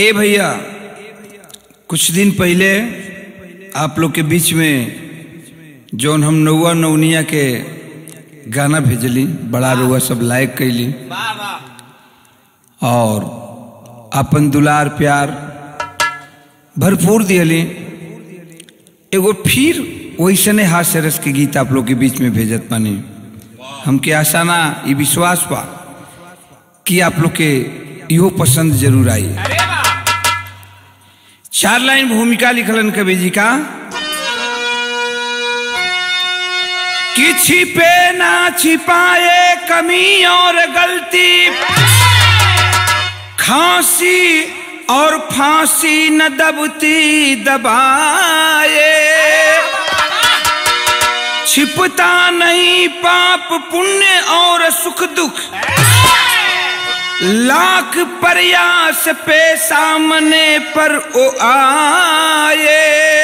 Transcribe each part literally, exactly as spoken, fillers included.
ए भैया, कुछ दिन पहले आप लोग के बीच में जौन हम नौवा नौनिया के गाना भेजली, बड़ा रुआ सब लाइक कैली और अपन दुलार प्यार भरपूर दियली। एगो फिर वैसने हास्य रस के गीत आप लोग के बीच में भेजत पानी। हमके आशा ना ये विश्वास बा कि आप लोग के इहो पसंद जरूर आई। चार लाइन भूमिका लिखलन कवि जी का कि छिपे ना छिपाए कमी और गलती, खांसी और फांसी न दबती दबाए, छिपता नहीं पाप पुण्य और सुख दुख, लाख प्रयास पे सामने पर ओ आए।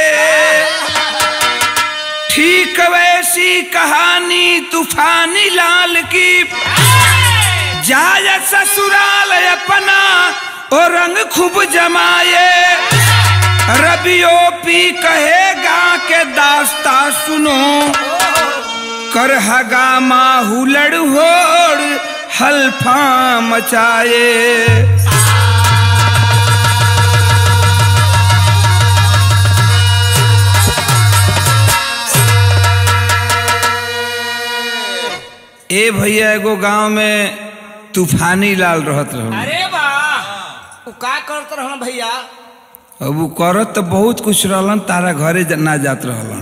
ठीक वैसी कहानी तूफानी लाल की, जाय ससुराल अपना और रंग खूब जमाए। रबियो पी कहेगा के दास्ता सुनो, कर हगामा हुलड़ होड़ हल्फा मचाए। ए भैया, एगो गांव में तूफानी लाल रहत रहन। अरे वाह, वो का करत रहन भैया? अब वो करत तो बहुत कुछ रहलन, तारा घरे ना जात रहलन।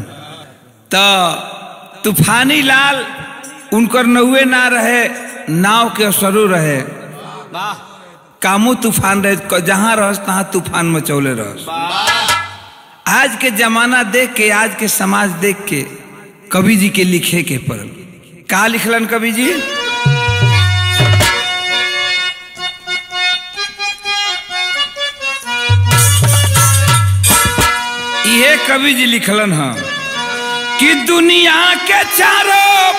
तो तूफानी लाल उनकर नौवे ना रहे, नाव के असरू रहे। कामू तूफान रहे, जहां रहस तहां तूफान मचौले रहस। आज के जमाना देख के, आज के समाज देख के कवि जी के लिखे के पड़ल। का लिखलन कवि जी? ये कवि जी लिखलन है कि दुनिया के चारों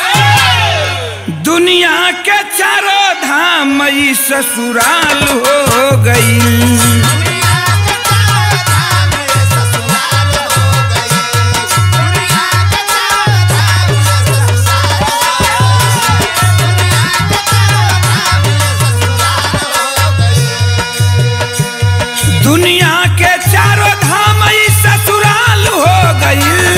दुनिया के चारों धाम मई ससुराल हो गई। दुनिया के चारों धाम मई ससुराल हो गई।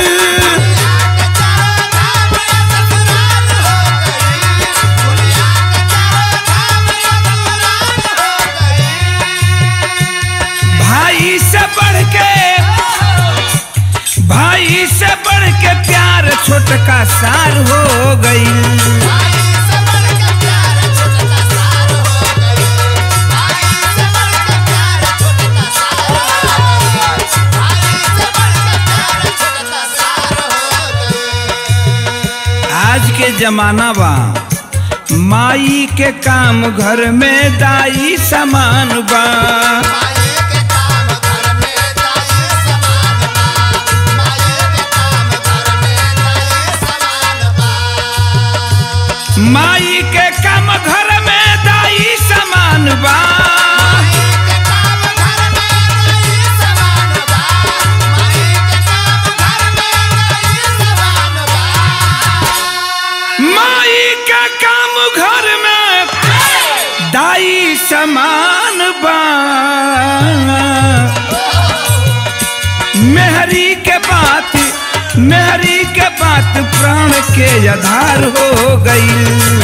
भाई से बढ़ के भाई से बढ़ के प्यार छोटका सार हो गई। आज के जमाना बा माई के काम घर में दाई समान बा। माई के काम घर में दाई समान बा। दाई समान बा। मेहरी के बात मेहरी के बात प्राण के आधार हो गई।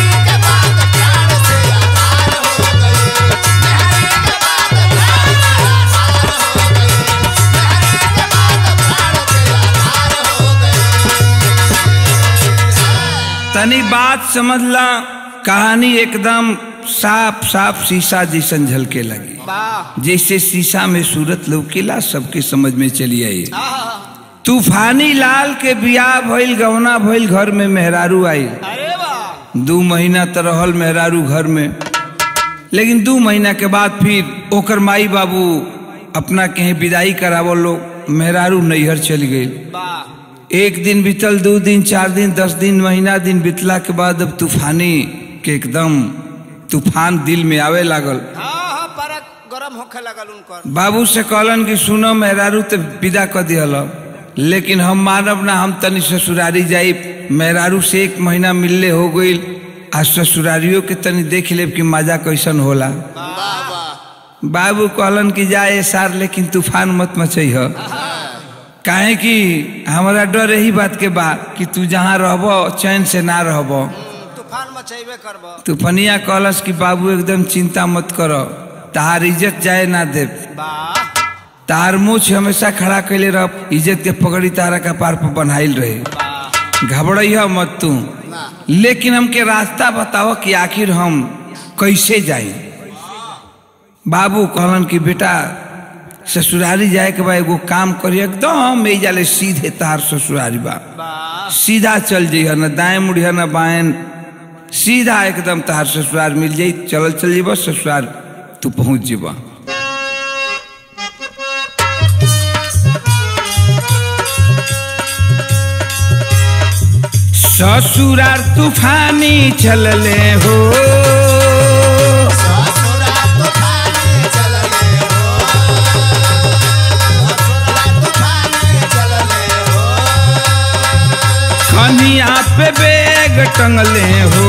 तनी बात समझला, कहानी एकदम साफ साफ शीशा जैसन झलके लगी। जैसे शीशा में सूरत लौकेला, सबके समझ में चली आई। तूफानी लाल के बियाह भइल, गहना भइल, घर में मेहरारू आई। दो महीना तो रहल मेहरारू घर में, लेकिन दो महीना के बाद फिर ओकर माई बाबू अपना कहीं विदाई करावो लोग, मेहरारू नैहर चल गई। एक दिन बीतल, दो दिन, चार दिन, दस दिन, महीना दिन बीतला के बाद अब तूफानी के एकदम तूफान दिल में आवे लागल। हाँ हाँ, पर गरम होखे लगल उनकर। बाबू से कहलन कि सुनो मेहरारू तो विदा कर दिहल, लेकिन हम मानब ना, हम तनी ससुरारी जाई। मेहरारू से एक महीना मिलले हो गई, आ ससुरारियों के तनी देख लेब कि मजा कैसन होला। बाबू कहलन कि जाए सार, लेकिन तूफान मत मचई ह, काहे कि हमारा डर यही बात के बा कि तू जहाँ रहब चैन से ना रहब, तूफान मचेबे करब। तूफानिया कहलस कि बाबू एकदम चिंता मत करो, तार इज्जत जाए ना दे, तार मुछ हमेशा खड़ा कैले रह, इज्जत के पगड़ी तारा का पार पर बनाइल रहे, घबराइह मत तू। लेकिन हमके रास्ता बताओ कि आखिर हम कैसे जाई। बाबू कहलन कि बेटा ससुरारी जाए के बाद एगो काम करिए, एकदम ए जाले सीधे तार ससुरारी बा, सीधा चल जाइए, न दाएं मुड़िया न बाएं, सीधा एकदम तार ससुरार मिल जाई। चल चल जीब ससुरार तू पहुंच जीब। ससुरार तूफानी चलले हो, कनिया पे बैग टंगले हो,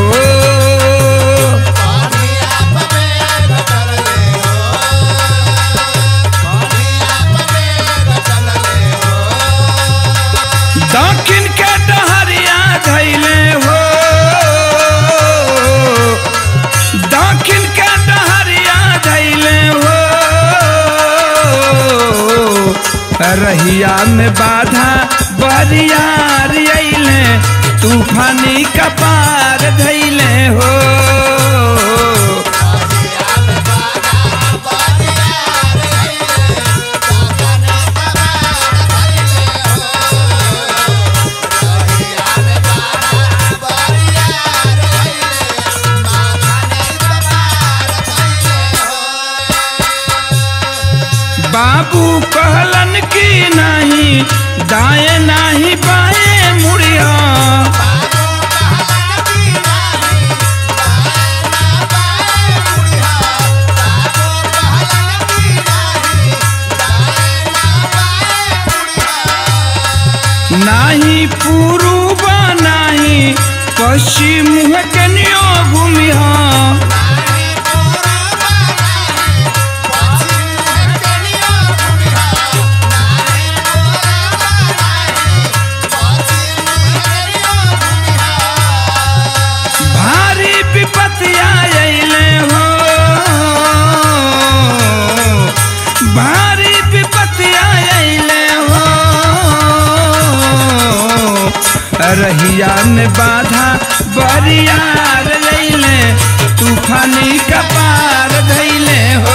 दक्षिण के डहरिया धैले हो, दक्षिण के डहरिया धैले हो, रहिया में बाधा बरियार अइले, तूफानी कपार धैले हो। बाबू कहलन की नहीं दाएं नहीं बाएं मुड़िया, नहीं पूर्व नहीं पश्चिम कनियो घूमिया, भारी विपत्तिया अइले हो, रहिया में बाधा बरियार अइले, तूफानी कपार धैले हो।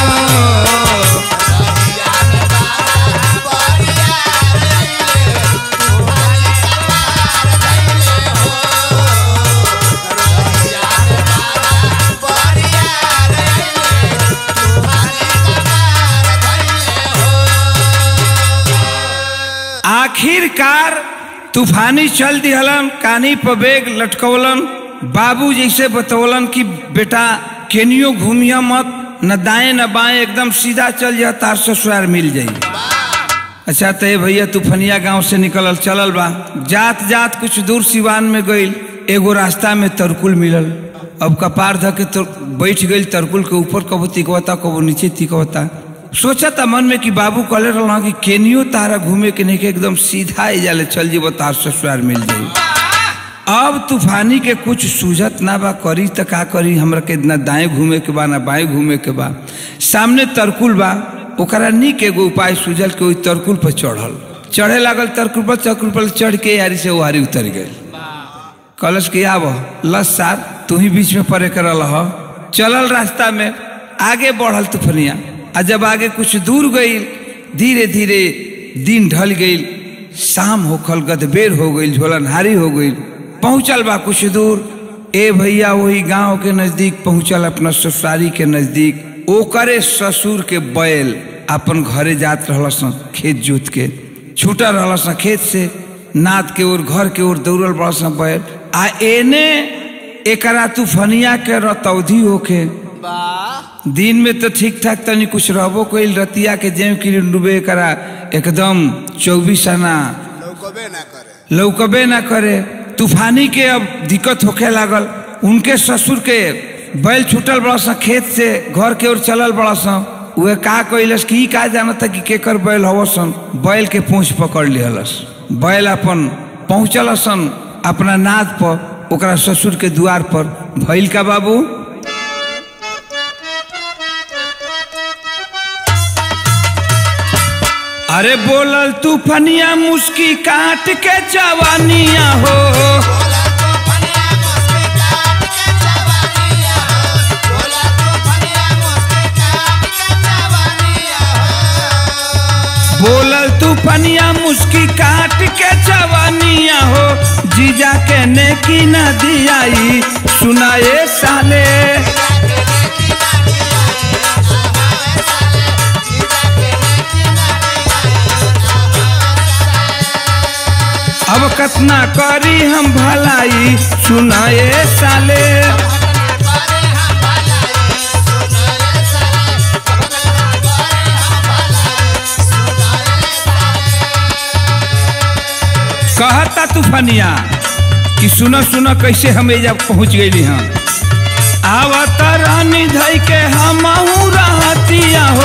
आखिरकार तूफानी चल दिहलन, कानी पर बैग लटकवलन। बाबू जैसे बतौलन कि बेटा केनियो घूमिया मत, न दाएं न बाएं, एकदम सीधा चल जा, तार ससुरार मिल जाई। अच्छा तो भैया तूफानिया गांव से निकलल चलल बा, जात जात कुछ दूर सिवान में गइल, एगो रास्ता में तरकुल मिलल। अब कपार ध के तो बैठ गई तरकुल के ऊपर, कबो तिकवता कबो नीचे तिकवता। सोचा था मन में कि बाबू कहले रहा कि केनियो तारा घूमे के नहीं के, एकदम सीधा ही जाले चल जीव, तार ससुरार मिल जाई। अब तूफानी के कुछ सूझत ना बा, करी तो का करी, हमरा के ना दाएं घूमे के बा ना बाएं घूमे के बा, सामने तरकुल बा। ओकरा नीक एगो उपाय सूझल के ओई तरकुल पर चढ़ल, चढ़े लागल तरकुल पर, तरकुल पर चढ़ के यारी से ओहारी उतर गए। कलश के आब लस सार तू ही बीच में परे करल ह। चलल रास्ता में आगे बढ़ल तूफानिया, आ जब आगे कुछ दूर गई, धीरे धीरे दिन ढल गई, शाम होखल, गदबेर हो गई, झोलनहारी हो गई। पहुंचल बा कुछ दूर, ए भैया वही गांव के नजदीक पहुंचल, अपना ससुरारी के नजदीक। ओकरे ससुर के बैल अपन घरे जात रहल, खेत जोत के छूटल रहल खेत से, नाद के ओर घर के ओर दौड़ल बड़ बैल। आ एने एकरा तूफानिया के रतौधी होके दिन में तो ठीक ठाक तनी कुछ रहबो कोई रतिया के जेम की डूबे करा एकदम चौबीस आना लौकबे ना करे लौकबे ना करे। तूफानी के अब दिक्कत होखे लागल। उनके ससुर के बैल छूटल बड़ा सा खेत से घर के ओर चलल बड़ा सा। वह का कैलस कि का जानता कि केकर बैल हवसन। बैल के पूंछ पकड़ लिहलस। बैल अपन पहुँचलसन अपना नाद पर ओकरा ससुर के द्वार पर। भइल का बाबू अरे बोलल तूफानिया मुस्की काट के जवानिया हो। बोलल तूफानिया मुस्की काट के जवानिया हो। जीजा के नेकी न दियाई सुनाए साले। अब कतना करी हम भलाई सुनाए साले। कहता तूफानिया कि सुनो सुनो कैसे हम जब पहुँच गई हाँ। आवत रानी धई के हम रहतिया हो।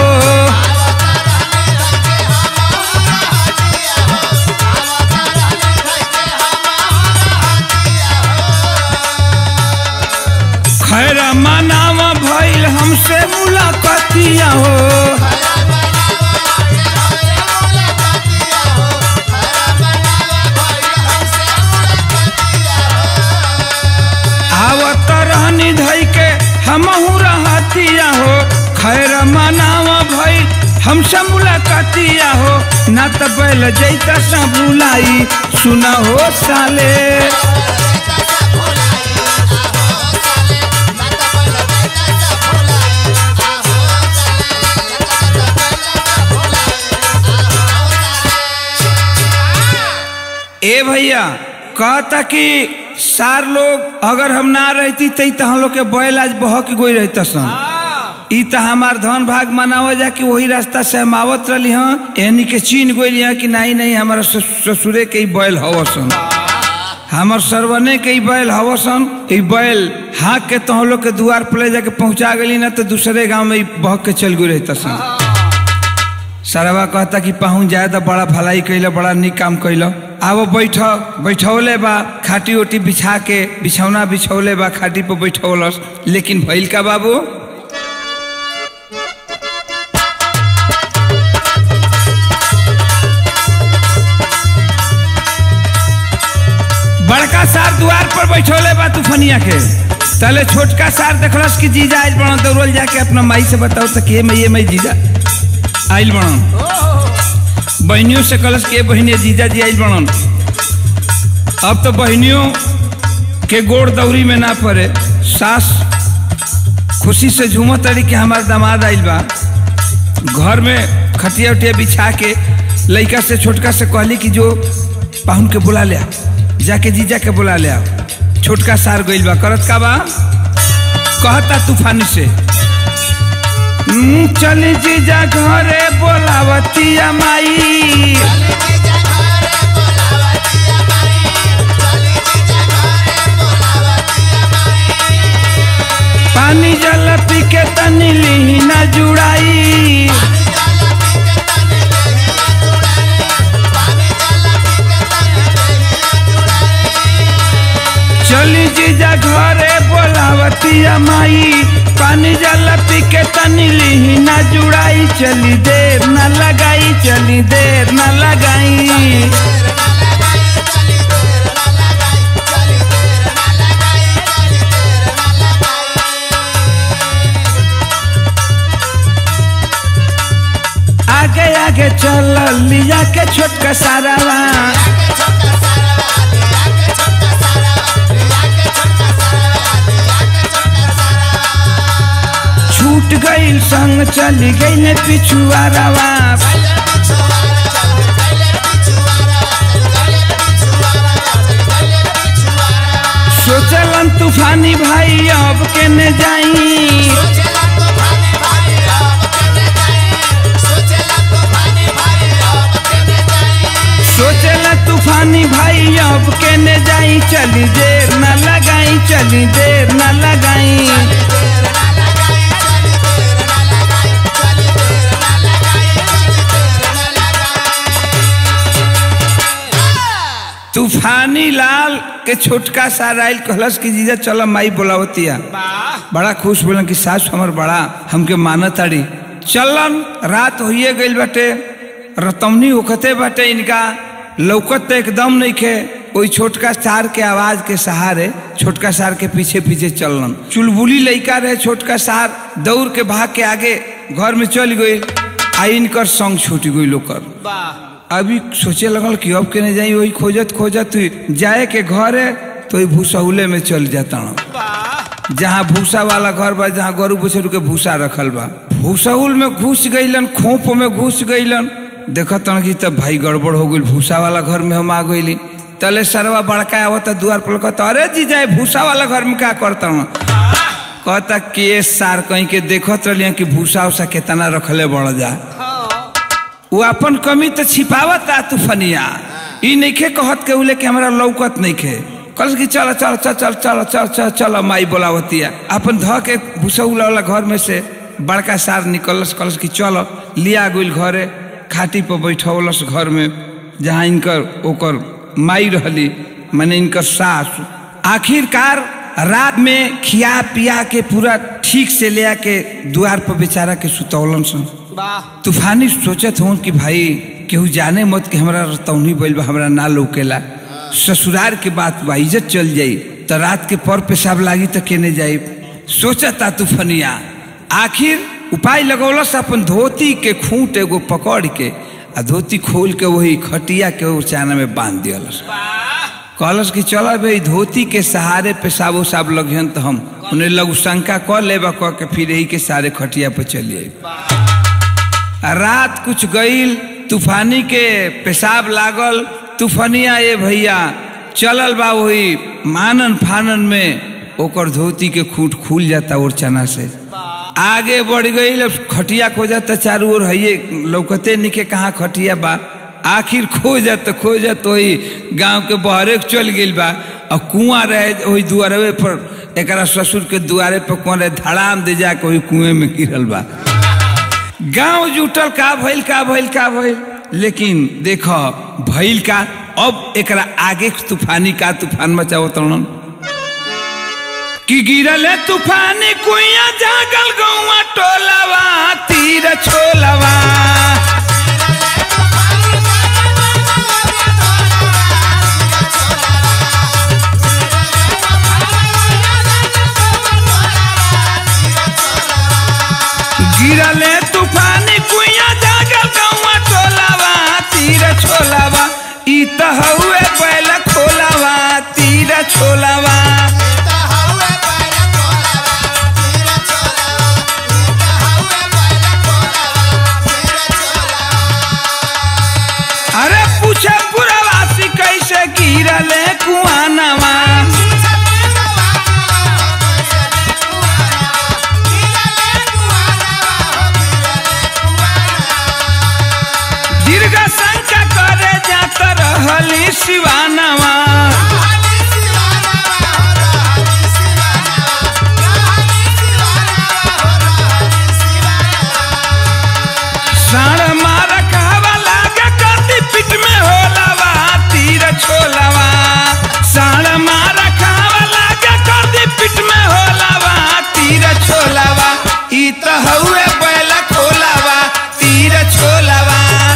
खैर मनावा भइल हमसे मुलाकातिया हो। आवत रहनी धई के हमहू रहतिया हो। खैर मनावा भइल हमसे मुलाकातिया हो। ना त बैल जैता सा बुलाई सुना हो साले। ए भैया कहता कि सार लोग अगर हम ना रहती तई तो हम लोग के बैल आज बहक गोई रहता सन। ई तो हमार धन भाग मनावा जा कि वही रास्ता से हम आवत रही हाँ। यानी के चीन गोई हाँ कि नहीं नहीं हमारा ससुरे के ही बैल हवसन। हमार सरवने के ही बैल हवसन। ई बैल हाँक के तो हम लोग के द्वार पर ले जाके पहुँचा गई ना तो दूसरे गाँव में बहक के चल गई रहता सन। सरवा कहता कि पहुँच जाए तो बड़ा भलाई कैल बड़ा निक काम कैल। आव बैठ बैठौले बा खाटी ओटी बिछा के बिछौना बिछौले बा खाटी पर बैठौलस। लेकिन भइल का बाबू बड़का सार द्वार पर बैठौले बा तूफानिया के। तले छोटका सार देखलस कि जीजा आज बड़ा दौड़ल जाके अपना माई से बताओ तो के मैं मैं जीजा आइल बनन। बहनियों से कलश के बहनिया जीजा जी आइल बनन। अब तो बहनियों के गोड़ दौरी में ना पड़े। सास खुशी से झूमत तड़ी के हमार दामाद आइल बा। घर में खटिया उटिया बिछा के लड़का से छोटका से कहली कि जो पाहुन के बुला ले जाके जीजा के बुला ले। छोटका सार गइल बा करत का बा कहता तूफानी से चली जीजा घरे बोलावतिया माई। पानी जल पी के तनी ली ना जुड़ाई। चली जीजा घरे बोलावतिया माई। पानी जल पी के तनी ली ना जुड़ाई। चली देर न लगाई चली देर न लगाई। आगे आगे चल लिया के छोटका सारावा। छूट गई संग चली गई ने पिछुआरावा। सोचलन तूफानी भाई अब के ने जाई। तूफानी भाई अब के ने जाई चली देर न लगाई चली देर न लगाई तूफानी लाल के छोटका सा राइल कहलस की जीजा चलो माई बोलावतिया बड़ा खुश बोलन कि सास हमर बड़ा हमके मानत आड़ी चलन रात होइए गइल बाटे रतमनी होखते बाटे इनका लौकत एकदम नहीं खे वही छोटका सार के आवाज के सहारे छोटका सार के पीछे पीछे चलन चुलबुली लड़का रहे छोटका सार दौड़ के भाग के आगे घर में चल गई आ इनकर संग छूट गई लोकर अभी सोचे लगल कि अब के नहीं जाई वही खोजत खोजत जाए के घर है तो वही भूसहुले में चल जाता जहाँ भूसा वाला घर बा जहाँ गरु बछरू के भूसा रखल बा भूसहुल में घुस गईलन खोप में घुस गईलन देखत कि तब भाई गड़बड़ हो गई भूसा वाला घर में हम आ गईली तले सरवा बड़का आवता द्वार पर कहता अरे जी जाए भूसा वाला घर में क्या करता हूँ कहता के सार कहीं के देखत रही कि भूसा उसा कितना रखले बढ़ जा वो अपन कमी तो छिपावता तूफानिया ई नहीं खे कहत के उले के हमारा लौकत नहीं खे कल की चल चल चल चल चल चल चल चल माई बोलावतिया अपन ध के भूसौला वाला घर में से बड़का सार निकलस कलस की चल लिया गई घरे खाटी पर बैठौलस घर में जहाँ इनकर ओकर माई रहली मैंने इनकर सास आखिरकार रात में खिया पिया के पूरा ठीक से ले आके द्वार पर बेचारा के सुतौलन सन तूफानी सोचत हूँ कि भाई केहू जाने मत कि हमारा रतौनी बैल बा हमरा ना लौकेला ससुरार के बात बा इज्जत चल जाई तो रात के पर पेशाब लागी तो केने जाई सोचता तूफानिया आखिर उपाय लगौलस अपन धोती के खूंट एगो पकड़ के आ धोती खोल के वही खटिया के ओरचाना में बांध दियलस कहलस कि चल भाई धोती के सहारे पेशाब उसाब लगियन तो हम उन्हें लघु शंका कर लेबा कह के फिर यही के सारे खटिया पर चलिए रात कुछ गईल तूफानी के पेशाब लागल तूफानिया ये भैया चलल बा वही मानन फानन में ओकर धोती के खूंट खुल जाता ओरचना से आगे बढ़ गई खटिया खोजता चारू ओर है लौकते निके कहाँ खटिया बा आखिर खोजत खोजत वही गांव के बहरे चल गई बा और कुआं रहे वही दुआरे पर एक ससुर के दुआरे पर कुआं रहे धड़ाम दे जाके वही कुएं में गिरल बा गांव जुटल का भइल का भइल का भइल लेकिन देखो भइल का अब एकरा आगे तूफानी का तूफान मचाओ तरण कि गिरल तूफानी कुइया जागल गौवा टोलावा तीर छोलावा गिरले तूफानी कुइया जागल गौवा टोलावा तीर छोलावा ई त हउए बैल खोलावा तीर छोलावा अरे पूछे पुरवासी कैसे गिरले कुआनावा दीर्घ संख्या करे जात रहली शिवानवा साण मार कहवा लागे कति पिट में होलावा तीर छोलावा साण मार कहवा लागे कति पिट में होलावा तीर छोलावा ई त हउए बैल खोलावा तीर छोलावा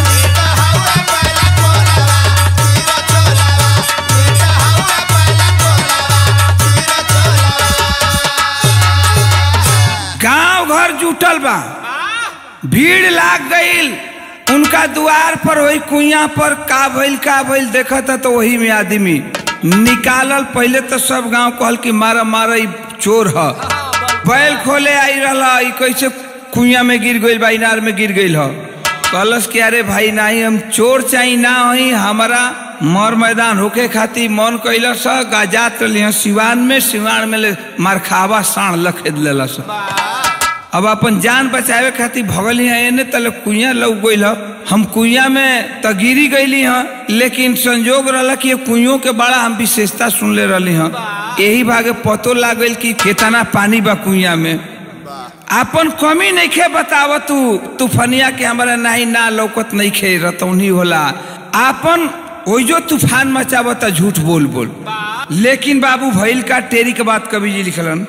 गांव घर जुटल बा भीड़ लाग गई उनका द्वार पर वही कुइया पर का भइल का भइल देखा था तो वही में आदमी निकालल पहले तो सब गांव कहल कि मारा मारा चोर है बैल खोले आई रहा कैसे कुइया में गिर गई बा इनार में गिर गई है कहलस कि अरे भाई नहीं हम चोर चाहिए ना वही हमारा मर मैदान होके खाती मन कैलस जात रही सिवान में सिवान में मारखावा साण लखेद लेलस अब अपन जान बचावे खातिर भगल एने तले कुइया लग गई। हम कुइया में तो गिरी गईली हाँ, लेकिन संजोग रहा कि कुइयों के बड़ा हम विशेषता सुन ले रही हाँ। यही भागे पतो लागल कि कितना पानी बा कुइया में। अपन कमी नहीं खे बताव तू तूफानिया के हमारा नहीं ना लौकत नहीं खे रतौनी होला। अपन वही जो तूफान मचावता झूठ बोल बोल। लेकिन बाबू भइल का टेरी के बात कवि जी लिखलन,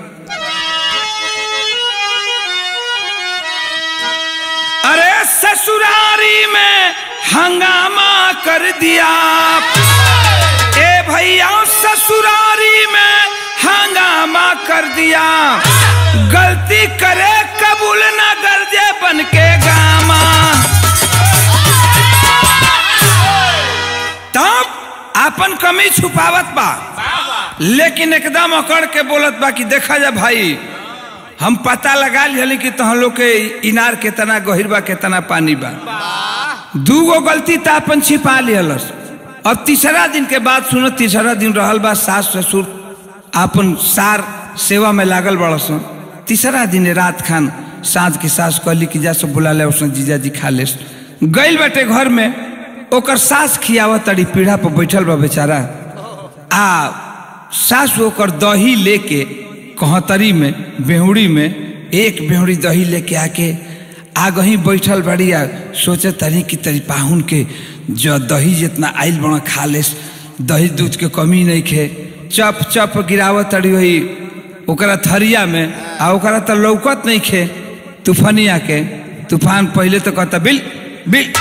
अरे ससुरारी में हंगामा कर दिया। ए भैया ससुरारी में हंगामा कर दिया। गलती करे कबूल न गर्जे बन के गामा। तब अपन कमी छुपावत बा, लेकिन एकदम अकड़ के बोलत बा कि देखा जा भाई हम पता लगा लिहली कि तह लोग के इनार कितना गहिर बा कितना पानी बा। दूगो गलती तो अपन छिपा लिहलस। अब तीसरा दिन के बाद सुनो, तीसरा दिन रहल बा सास ससुर अपन सार सेवा में लागल बड़स। तीसरा दिन रात खान साँझ के सास कहली कि जा सब बुला ले उसने जीजा जी खा ले। गइल बाटे घर में, ओकर सास खियावत तड़ी पीढ़ा पर बैठल बा बेचारा। आ सास ओकर दही लेके कहतरी में बेहुड़ी में एक बेहुड़ी दही लेके आके आगही बैठल बड़ी। आ सोचे तरी कि तरी पाहुन के जो दही जितना आइल बड़ा खा ले, दही दूध के कमी नहीं खे। चप चप गिरावत तड़ी वही ओकरा थरिया में। आ ओकरा तो लौकत नहीं खे तूफानिया के। तूफान पहले तो कहता बिल बिल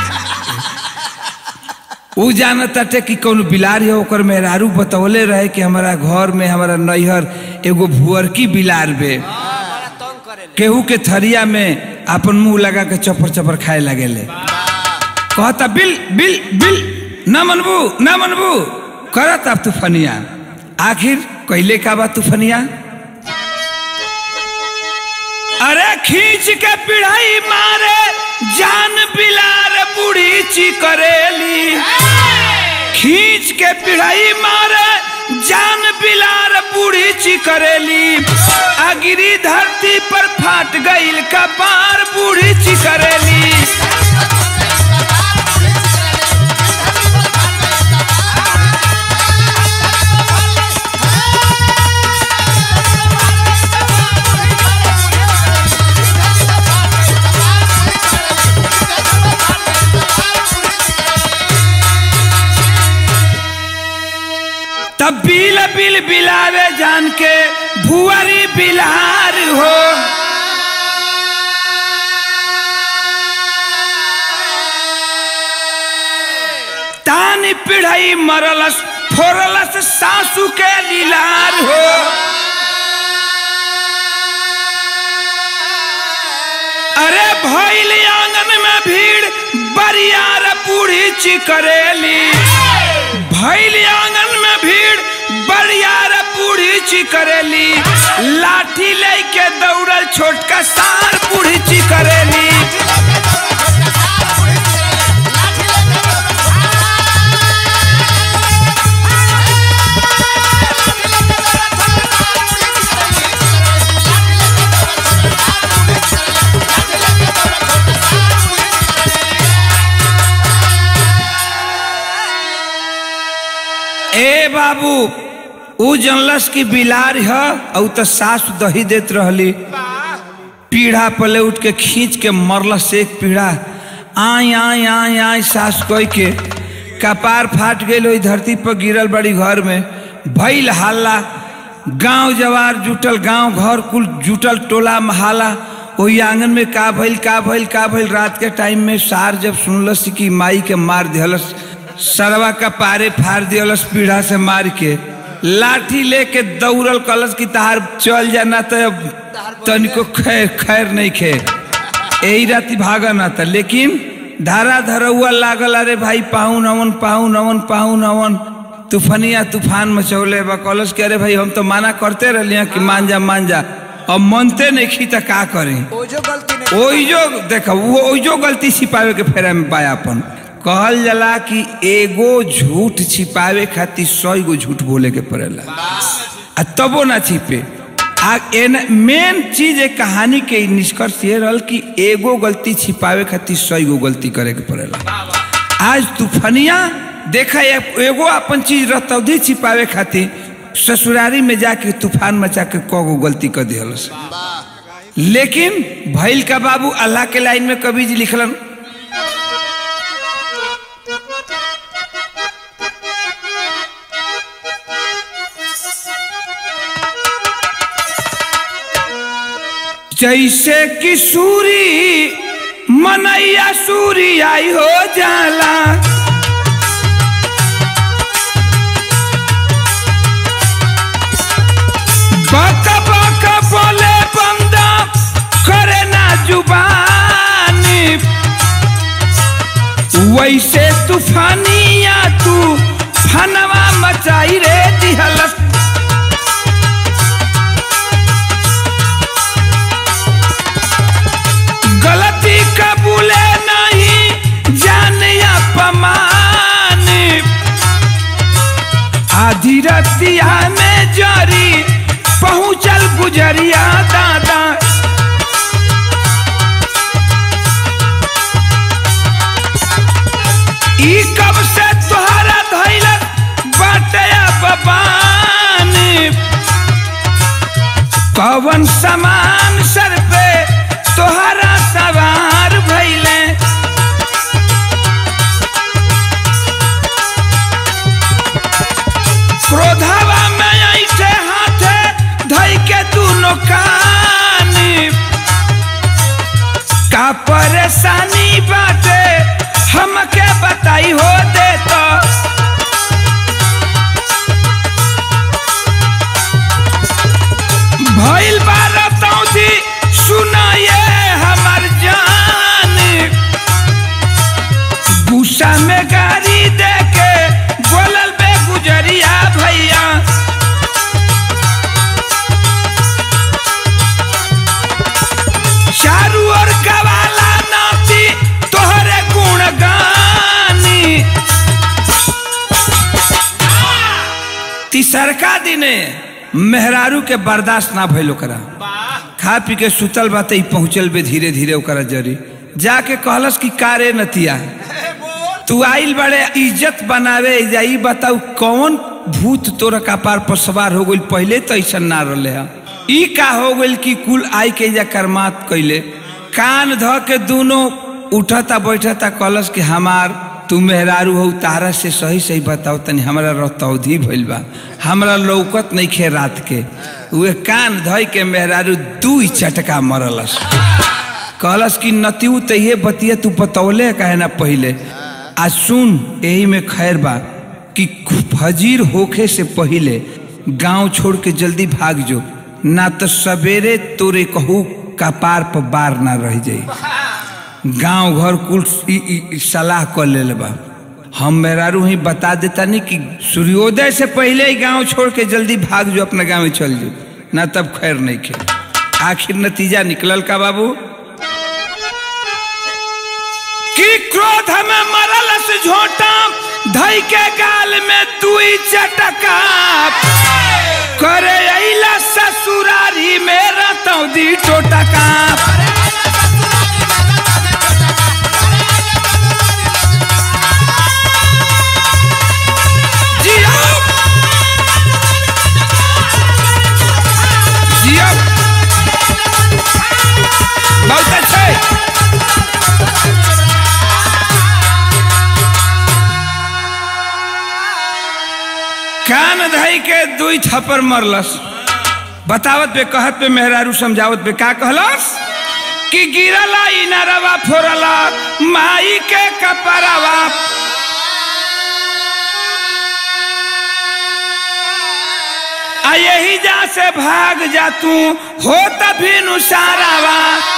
उ जानते कि कौन बिलार है। ओकर मेहरारू बतौले रहे कि हमारा घर में हमारा नैहर एगो भुअर की बिलार बे। केहू के थरिया में अपन मुंह लगा के चपर चपर खाए लगे ले। कहता बिल बिल बिल न मनबू न मनबू करत। अब तूफानिया आखिर कहले का बा तूफानिया, अरे खींच के पिढ़ाई मारे जान बिलार बूढ़ी ची करेली। खींच के पिढ़ाई मारे जान बिलार बूढ़ी ची करेली। अगिरी धरती पर फाट गईल कपार बूढ़ी ची करेली। तब बिल बिल बिलावे जान के भुअरी बिलार हो। तानी पिढ़ाई मरलस फोरलस सासू के लीलार हो। अरे भइल आंगन में भीड़ बरियार बूढ़ी ची करेली। भइल आंगन में भीड़ बरियार बूढ़ी ची करेली। लाठी लेके दौड़ल छोटका सार बूढ़ी ची करेली। ए बाबू उ जनलस की बिलार है और तो सास दही देत रहली। पीढ़ा पले उठ के खींच के मरलस एक पीढ़ा। आई आई आई आई सास कोई के कपार फाट गई। वही धरती पर गिरल बड़ी घर में भइल हल्ला। गांव जवार जुटल, गांव घर कुल जुटल, टोला महाला। वही आंगन में का भइल का भइल का भइल। रात के टाइम में सार जब सुनलस कि माई के मार दिहलस, सरवा का पारे फाड़ दियलस पीढ़ा से मार के। लाठी लेके दौड़ल कलस की तहार चल जाना तो तनिको खैर खैर नहीं खे। यही राती भागा ना था, लेकिन धारा धरौआ लागल। अरे भाई पाहुन अवन पाहुन अवन पाहुन अवन। तूफानिया तूफान मचौले बा। कलस के अरे भाई हम तो माना करते रहे कि मान जा मान जा, अब मनते नहीं खी तो का करें। ओई जो देखा वो जो गलती छिपावे के फेरा में पाया अपन। कहल जला कि एगो झूठ छिपावे खातिर सौ गो झूठ बोले के पड़ेला, आ तबो ना छिपे। आ मेन चीज है कहानी के निष्कर्ष ये रहल कि एगो गलती छिपावे खातिर सौ गो गलती करे के पड़ेला। आज तूफानिया देखा एगो अपन चीज रतौधी छिपावे खातिर ससुरारी में जाके तूफान मचा के कगो गलती कर दिहल। लेकिन भैल का बाबू अल्लाह के लाइन में कवि जी लिखलन, जैसे कि सूरी मनैया सूरी आई हो जाला, बका बका बोले बंदा करे ना जुबानी, वैसे तूफानिया तू फनवा मचाई रे दिहलस। गलती कबूले नहीं जाने अपमान, आधी रतिया में जरी पहुंचल गुजरिया दादा, ई कब से तुहरा धैल बटया बबान, कवन समान सर पे तोहरा सवार भइले, क्रोधवा में ऐसे हाथे धई के दोनों कान, का परेशानी बाटे हमके बताई हो दे तो, भइल बारतौधी सुनाए हमर जान, गुस्सा में गाड़ी दे के बोलल बे गुजरिया भैया, चारू ओर गवाला नाती तोहरे गुण गानी। तीसरका दिने मेहरारू के बर्दाश्त ना भइल ओकरा, खा पी के सुतल बात ही पहुंचल बे धीरे धीरे ओकरा जरी, जाके कहलस कि कारे नतिया तू आइल बड़े इज्जत बनावे जाई, बताऊ कौन भूत तोरा कपार पर सवार हो गई, पहले तो ऐसा ना रहे है, ई का हो गई कि कुल आई के जा करमात कैले, कान ध के दोनों उठता बैठता, कहलस कि हमार तू मेहरारू हो, तारा से सही सही बताओ तनी हमारा रतौधी भइल बा, हमरा लौकत नहीं खे रात के, वे कान धई के मेहरारू दू चटका मरलस, कहलस कि नतियू तो ये बतिया तू बतौले कहे ना पहले, आज सुन यही में खैर बा कि फजीर होखे से पहले गांव छोड़ के जल्दी भाग जो, ना तो सवेरे तोरे कहू कपार पर बार ना रह जाई, गांव घर कुल सलाह कर ले बा, हम मेहरारू ही बता देता नहीं कि सूर्योदय से पहले ही गांव छोड़ के जल्दी भाग जो, अपना गांव में चल जो, ना तब खैर नहीं खे। आखिर नतीजा निकलल का बाबू कि क्रोध में मरल से झोटा धई के गाल में दुई चटका, करे अइला ससुरारी में रतौधी टोटका, बहुत अच्छे कान धई के दुई थप्पड़ मरलस, बतावत पे कहत पे मेहरारू समझावत पे का कहलस कि गिरला इनारवा फोरला माई के कपरवा, आ यही जा से भाग जा तू हो तभी नुसारावा,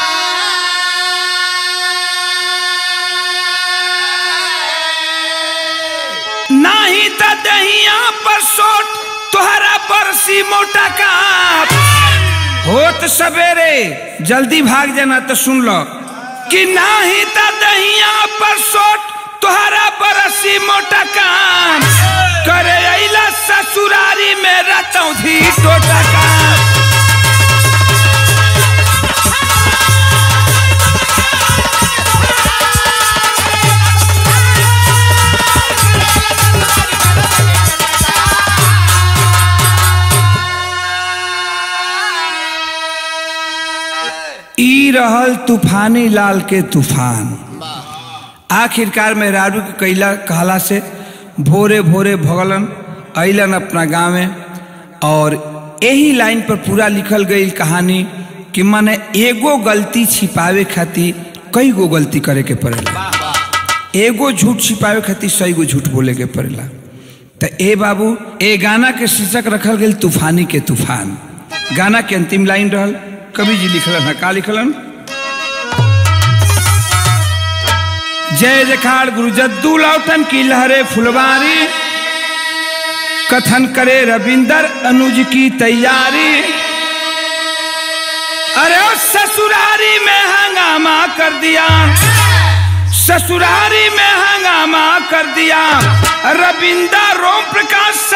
नहीं तो दहिया पर सोट तोहरा बरसी मोटा का, होत सवेरे जल्दी भाग जाना तो सुन लो कि नहीं तो दहिया पर सोट तोहरा बरसी मोटा काम, करे अइला ससुरारी में रतौधी टोटका। ई रहल तूफानी लाल के तूफान। आखिरकार में रारू के कैला कहला से भोरे भोरे भगलन अलन अपना गाँव में। और यही लाइन पर पूरा लिखल गई कहानी कि माने एगो गलती छिपावे खातिर कई गो गलती करे के पड़ेला, एगो झूठ छिपावे खातिर सही गो झूठ बोले के पड़ेला। तो ए बाबू ए गाना के शीर्षक रखल गई तूफानी के तूफान। गाना के अंतिम लाइन रहल कवि जी लिखलन है, का लिखलन? जय जखाड़ गुरु जद्दू लौटन की लहरे फुलवारी, कथन करे रविंदर अनुज की तैयारी। अरे ससुरारी में हंगामा कर दिया, ससुरारी में हंगामा कर दिया, रविंदर रोम प्रकाश